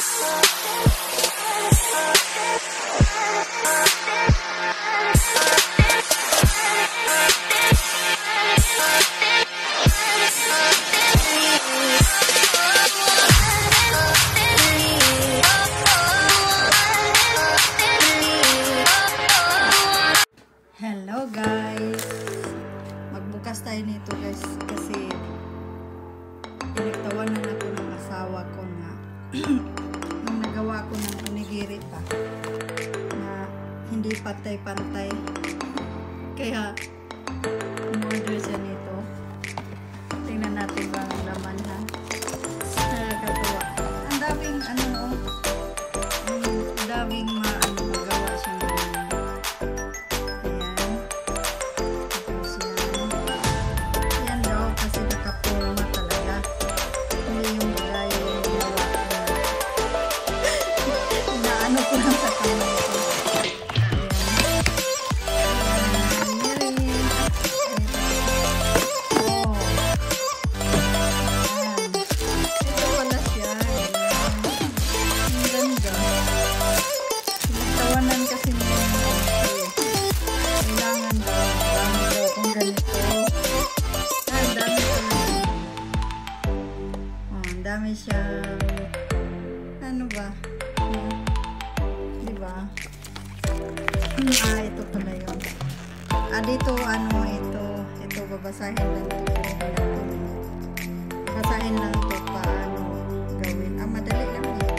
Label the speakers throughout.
Speaker 1: Hello guys, magbukas tayo nito guys kasi pinagtawanan ako ng asawa ko na nung nagawa ko ng onigiri pa na hindi pantay-pantay, kaya umorder siya nito. Tingnan natin ba ang laman, ha. Nakakatuwa, ang daming ano, ang daming magawa siya ng dami siyang ano ba, diba? Ito pala yun. Dito ano, ito babasahin lang ito. Babasahin lang ito paano gawin. Madali lang eh.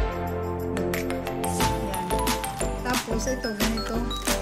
Speaker 1: Yan. Tapos ito ganito.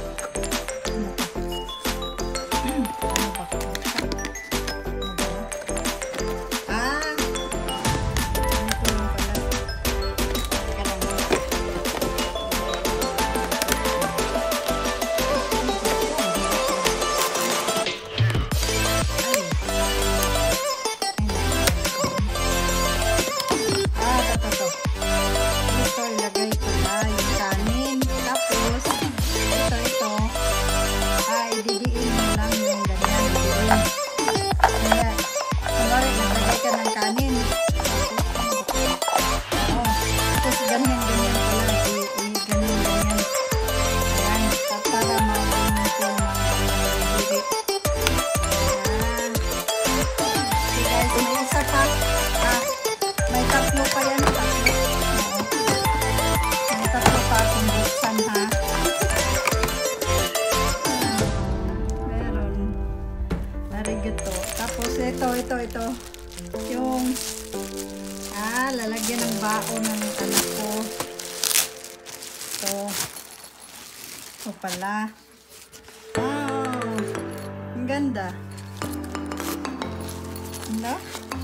Speaker 1: May tatlo pa yan. May tatlo pa akong buksan, ha. Meron. Narigito. Tapos ito. Yung lalagyan ng baon ng anak ko. Ito pala. Wow. Ang ganda. Ano?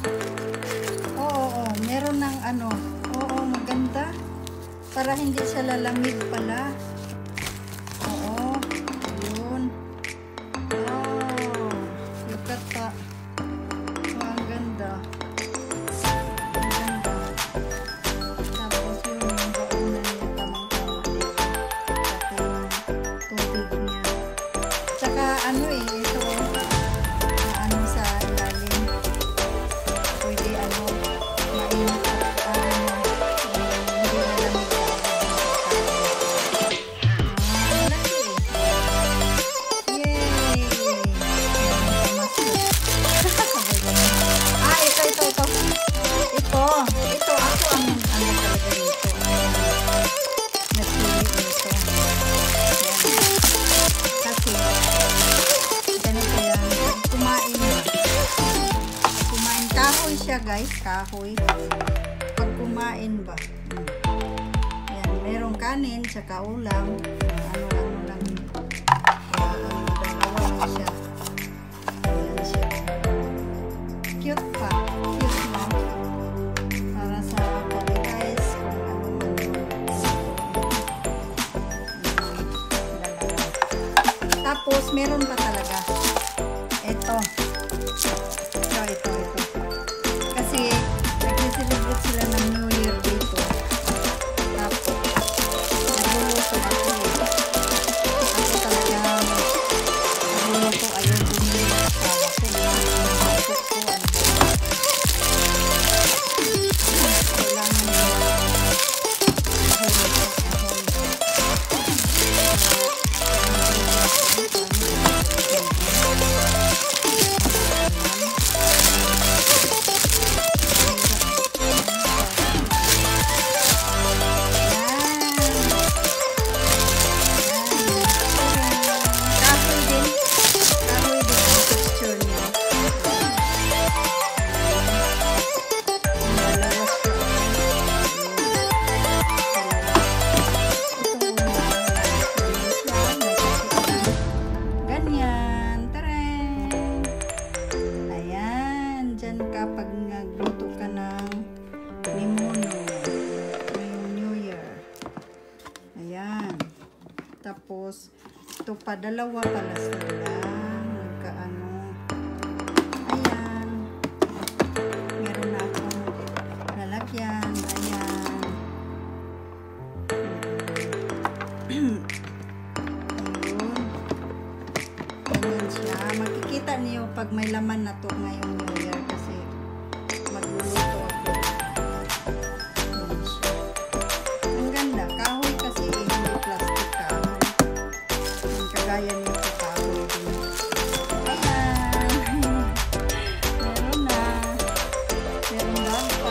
Speaker 1: Oo, meron ng ano. Oo, maganda. Para hindi siya lalamig pala. Oo, yun. Wow, look at that. Wow, ang ganda. Ang ganda. Tapos yun, yung baunan niya, tamang-tama dito. Pati yung tubig niya. Tsaka ano ito, ano sa ilalim. Pwede ano, mainit at hindi lalamig. Laki eh. Yay! Ito ako ang ano talaga dito. Napili dito. Kasi ganito yan. Pag kumain kahoy siya guys, kahoy. Pag kumain ba, yan, merong kanin tsaka ulam, ano lang, dalawa lang siya. Ayan siya. Cute pa, cute mo. Para sa kami guys, kung ano man yung tapos meron pa talaga ito. Kasi nag-celebrate sila ng New Year dito. Tapos nagluluto ako eh. Ako talaga nagluluto, ayaw bumili ng asawa ko. Nagluluto ko, ano ba? Kailangan Tapos, ito pa, dalawa pala sila. Nagkaano. Ayan. Meron na akong lalagyan. Ayan. Ayun. Ganyan siya. Makikita niyo pag may laman na to ngayong New Year kasi magluluto ako. Ganyan siya. Ang ganda. Kahoy kasi hindi plastic kahoy. Ang kagaya nito kahoy din. Ayan. Meron na. Meron lang pa.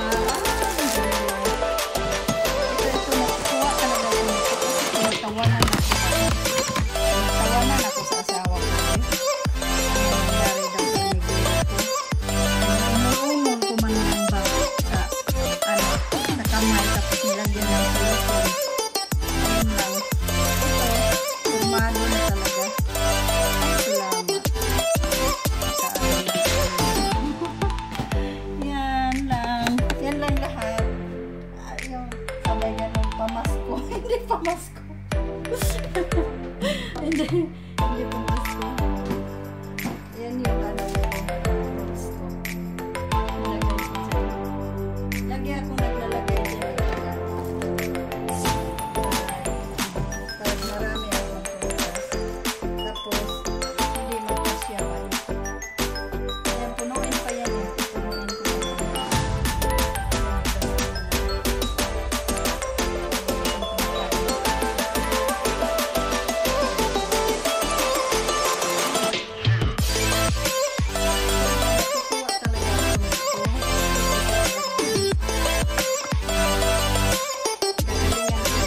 Speaker 1: Ito nakukuha talaga ko nito kasi pinagtawanan ako. Pinagtawanan ako sa asawa ko. Nangyari daw sa negero ko. Umungol ko man ng bakit sa kamay tapos nilagyan ng silicone. Ayun lang. Ito, formado na talaga. Salamat. Yan lang. Yan lang lahat. Yung sabay ganun, pamasko. Hindi pamasko. Hindi pamasko. Yan yung ano pamasko. Nilagay ko dyan. Lagi ako naglalagay dyan. Tapos marami akong prutas. Tapos, hindi magkasyaman. Ayan, punuin pa yan. Punuin ko pa yan. Kukuha talaga ako nito. Gagalingan ko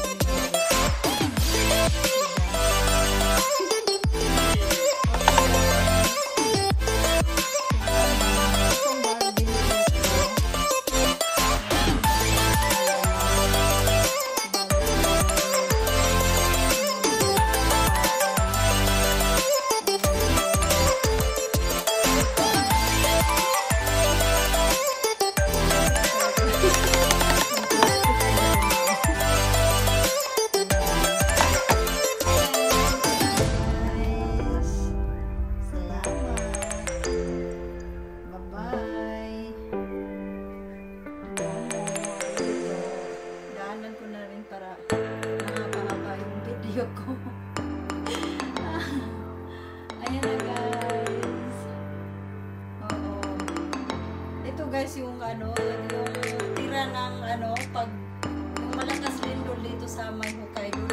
Speaker 1: daanan ko na rin para mahaba-haba yung video ko. Ayan na guys. Oo. Ito guys yung ano, yung tira ng ano, pag yung malakas lindol dito sa may Hokkaido